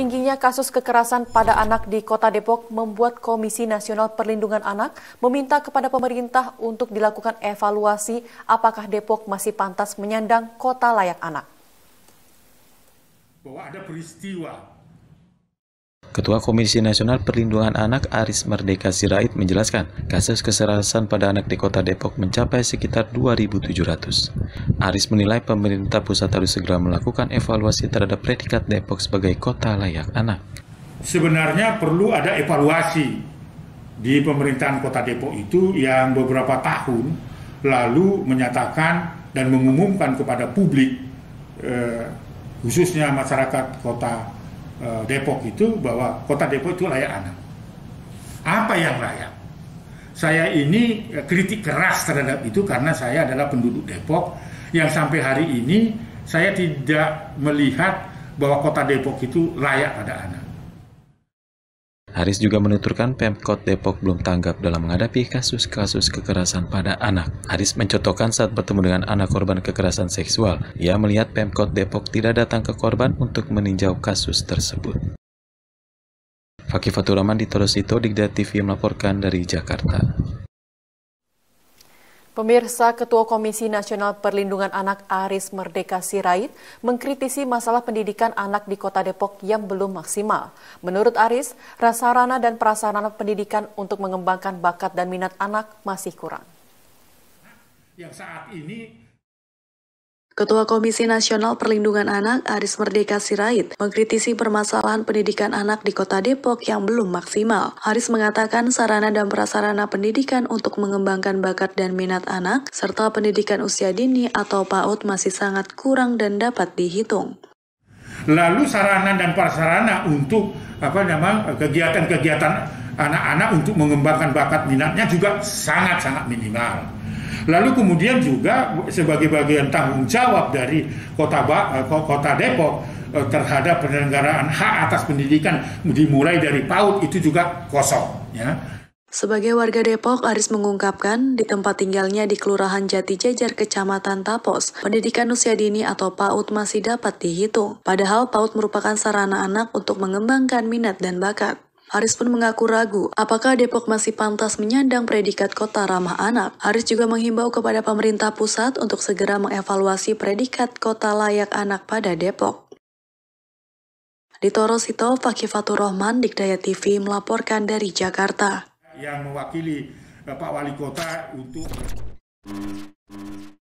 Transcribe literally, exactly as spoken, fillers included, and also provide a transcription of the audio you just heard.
Tingginya kasus kekerasan pada anak di Kota Depok membuat Komisi Nasional Perlindungan Anak meminta kepada pemerintah untuk dilakukan evaluasi apakah Depok masih pantas menyandang kota layak anak. Bahwa ada peristiwa. Ketua Komisi Nasional Perlindungan Anak Aris Merdeka Sirait menjelaskan, kasus kekerasan pada anak di Kota Depok mencapai sekitar dua ribu tujuh ratus. Aris menilai pemerintah pusat harus segera melakukan evaluasi terhadap predikat Depok sebagai kota layak anak. Sebenarnya perlu ada evaluasi di pemerintahan Kota Depok itu yang beberapa tahun lalu menyatakan dan mengumumkan kepada publik, eh, khususnya masyarakat Kota Depok itu bahwa Kota Depok itu layak anak. Apa yang layak? Saya ini kritik keras terhadap itu karena saya adalah penduduk Depok yang sampai hari ini saya tidak melihat bahwa Kota Depok itu layak pada anak. Aris juga menuturkan Pemkot Depok belum tanggap dalam menghadapi kasus-kasus kekerasan pada anak. Aris mencontohkan saat bertemu dengan anak korban kekerasan seksual. Ia melihat Pemkot Depok tidak datang ke korban untuk meninjau kasus tersebut. Fakih Fatur Rahman di Torosito, Digda T V melaporkan dari Jakarta. Pemirsa, Ketua Komisi Nasional Perlindungan Anak Aris Merdeka Sirait mengkritisi masalah pendidikan anak di Kota Depok yang belum maksimal. Menurut Aris, sarana dan prasarana pendidikan untuk mengembangkan bakat dan minat anak masih kurang. Yang saat ini Ketua Komisi Nasional Perlindungan Anak Aris Merdeka Sirait mengkritisi permasalahan pendidikan anak di Kota Depok yang belum maksimal. Aris mengatakan sarana dan prasarana pendidikan untuk mengembangkan bakat dan minat anak serta pendidikan usia dini atau PAUD masih sangat kurang dan dapat dihitung. Lalu sarana dan prasarana untuk apa namanya kegiatan-kegiatan anak-anak untuk mengembangkan bakat minatnya juga sangat-sangat minimal. Lalu kemudian juga sebagai bagian tanggung jawab dari Kota, Kota Depok terhadap penyelenggaraan hak atas pendidikan dimulai dari PAUD itu juga kosong. Ya. Sebagai warga Depok, Aris mengungkapkan di tempat tinggalnya di Kelurahan Jati Jajar, Kecamatan Tapos, pendidikan usia dini atau PAUD masih dapat dihitung. Padahal PAUD merupakan sarana anak untuk mengembangkan minat dan bakat. Aris pun mengaku ragu apakah Depok masih pantas menyandang predikat kota ramah anak. Aris juga menghimbau kepada pemerintah pusat untuk segera mengevaluasi predikat kota layak anak pada Depok. Di Torosito, Fakih Fatur Rahman, Digdaya T V melaporkan dari Jakarta. Yang mewakili Pak Wali Kota untuk